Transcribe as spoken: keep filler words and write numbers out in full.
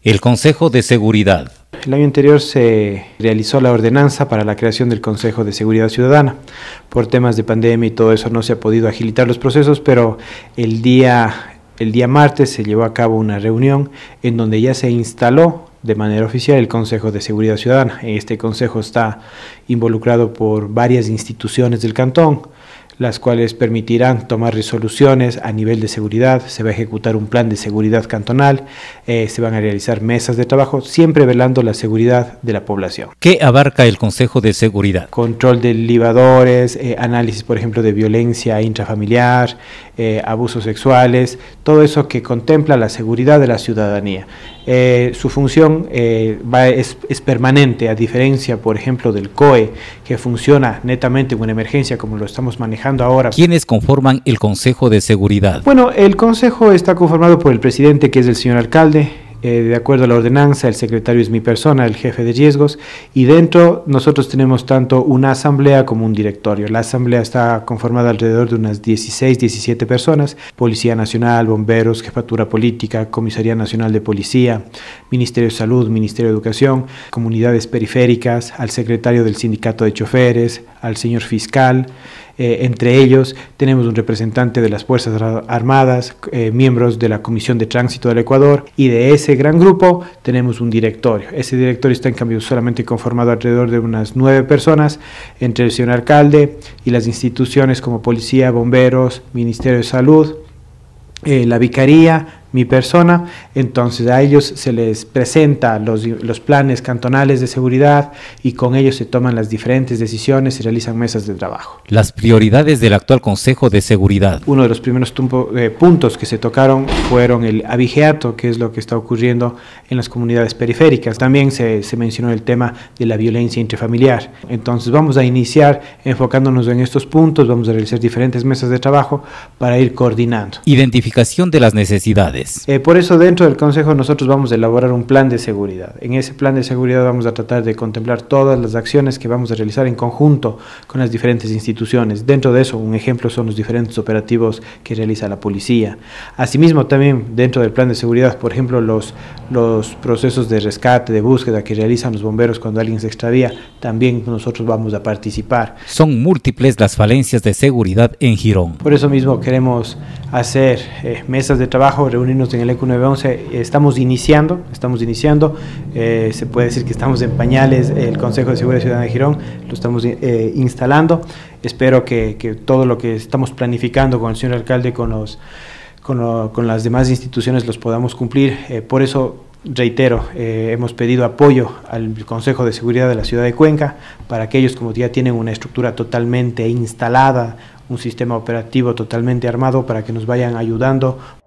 El Consejo de Seguridad. El año anterior se realizó la ordenanza para la creación del Consejo de Seguridad Ciudadana. Por temas de pandemia y todo eso no se ha podido agilitar los procesos, pero el día, el día martes se llevó a cabo una reunión en donde ya se instaló de manera oficial el Consejo de Seguridad Ciudadana. Este consejo está involucrado por varias instituciones del cantón, las cuales permitirán tomar resoluciones a nivel de seguridad. Se va a ejecutar un plan de seguridad cantonal, eh, se van a realizar mesas de trabajo, siempre velando la seguridad de la población. ¿Qué abarca el Consejo de Seguridad? Control de libadores, eh, análisis, por ejemplo, de violencia intrafamiliar, eh, abusos sexuales, todo eso que contempla la seguridad de la ciudadanía. Eh, su función eh, va, es, es permanente, a diferencia, por ejemplo, del C O E, que funciona netamente en una emergencia como lo estamos manejando ahora. ¿Quiénes conforman el Consejo de Seguridad? Bueno, el Consejo está conformado por el presidente, que es el señor alcalde. Eh, de acuerdo a la ordenanza, el secretario es mi persona, el jefe de riesgos, y dentro nosotros tenemos tanto una asamblea como un directorio. La asamblea está conformada alrededor de unas dieciséis, diecisiete personas: Policía Nacional, Bomberos, Jefatura Política, Comisaría Nacional de Policía, Ministerio de Salud, Ministerio de Educación, comunidades periféricas, al secretario del Sindicato de Choferes, al señor fiscal. Eh, entre ellos tenemos un representante de las Fuerzas Armadas, eh, miembros de la Comisión de Tránsito del Ecuador, y de ese gran grupo tenemos un directorio. Ese directorio está en cambio solamente conformado alrededor de unas nueve personas, entre el señor alcalde y las instituciones como Policía, Bomberos, Ministerio de Salud, eh, la Vicaría, mi persona. Entonces a ellos se les presenta los, los planes cantonales de seguridad y con ellos se toman las diferentes decisiones y realizan mesas de trabajo. Las prioridades del actual Consejo de Seguridad. Uno de los primeros tumpo, eh, puntos que se tocaron fueron el abigeato, que es lo que está ocurriendo en las comunidades periféricas. También se, se mencionó el tema de la violencia intrafamiliar. Entonces vamos a iniciar enfocándonos en estos puntos, vamos a realizar diferentes mesas de trabajo para ir coordinando. Identificación de las necesidades. Eh, por eso dentro del Consejo nosotros vamos a elaborar un plan de seguridad. En ese plan de seguridad vamos a tratar de contemplar todas las acciones que vamos a realizar en conjunto con las diferentes instituciones. Dentro de eso, un ejemplo son los diferentes operativos que realiza la policía. Asimismo, también dentro del plan de seguridad, por ejemplo, los, los procesos de rescate, de búsqueda que realizan los bomberos cuando alguien se extravía, también nosotros vamos a participar. Son múltiples las falencias de seguridad en Girón. Por eso mismo queremos hacer eh, mesas de trabajo, reunirnos en el E Q nueve once. Estamos iniciando, estamos iniciando, eh, se puede decir que estamos en pañales. El Consejo de Seguridad Ciudadana de Girón lo estamos eh, instalando. Espero que, que todo lo que estamos planificando con el señor alcalde, con, los, con, lo, con las demás instituciones, los podamos cumplir. Eh, por eso reitero, eh, hemos pedido apoyo al Consejo de Seguridad de la ciudad de Cuenca para que ellos, como ya tienen una estructura totalmente instalada, un sistema operativo totalmente armado, para que nos vayan ayudando